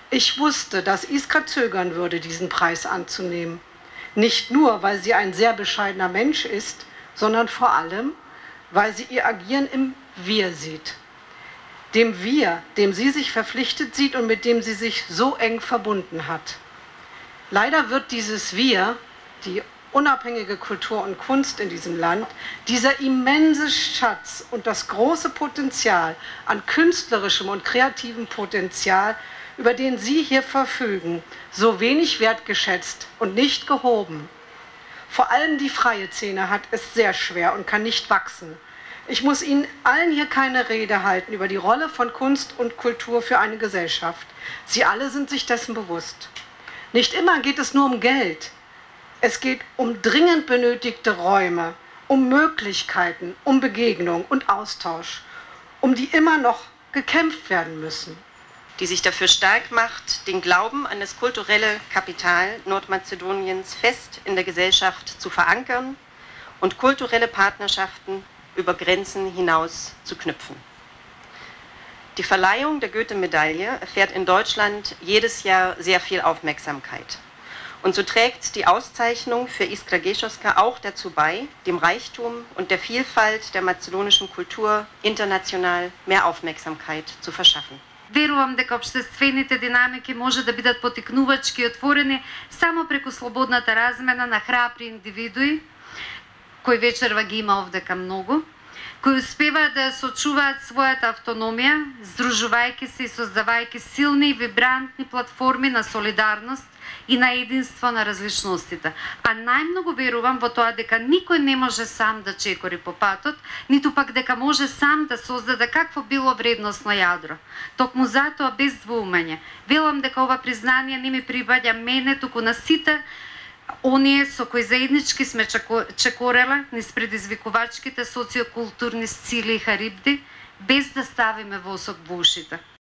Ich wusste, dass Iskra zögern würde, diesen Preis anzunehmen. Nicht nur, weil sie ein sehr bescheidener Mensch ist, sondern vor allem, weil sie ihr Agieren im Wir sieht. Dem Wir, dem sie sich verpflichtet sieht und mit dem sie sich so eng verbunden hat. Leider wird dieses Wir, die unabhängige Kultur und Kunst in diesem Land, dieser immense Schatz und das große Potenzial an künstlerischem und kreativem Potenzial, über den Sie hier verfügen, so wenig wertgeschätzt und nicht gehoben. Vor allem die freie Szene hat es sehr schwer und kann nicht wachsen. Ich muss Ihnen allen hier keine Rede halten über die Rolle von Kunst und Kultur für eine Gesellschaft. Sie alle sind sich dessen bewusst. Nicht immer geht es nur um Geld. Es geht um dringend benötigte Räume, um Möglichkeiten, um Begegnung und Austausch, um die immer noch gekämpft werden müssen. Die sich dafür stark macht, den Glauben an das kulturelle Kapital Nordmazedoniens fest in der Gesellschaft zu verankern und kulturelle Partnerschaften über Grenzen hinaus zu knüpfen. Die Verleihung der Goethe-Medaille erfährt in Deutschland jedes Jahr sehr viel Aufmerksamkeit. Und so trägt die Auszeichnung für Iskra Gešovska auch dazu bei, dem Reichtum und der Vielfalt der mazedonischen Kultur international mehr Aufmerksamkeit zu verschaffen. Верувам дека обштествените динамики може да бидат потикнувачки и отворени само преку слободната размена на храбри индивидуи, кои вечерва ги има овдека многу, кои успеваат да сочуваат својата автономија, здружувајќи се и создавајќи силни и вибрантни платформи на солидарност и на единство на различностите. А најмногу верувам во тоа дека никој не може сам да чекори по патот, ниту пак дека може сам да создаде какво било вредносно јадро. Токму затоа без двоумење, велам дека ова признание не ми припаѓа мене, туку на сите оние со кои заеднички сме чекореле низ предизвикувачките социокултурни сцили и харибди, без да ставиме восок во ушите.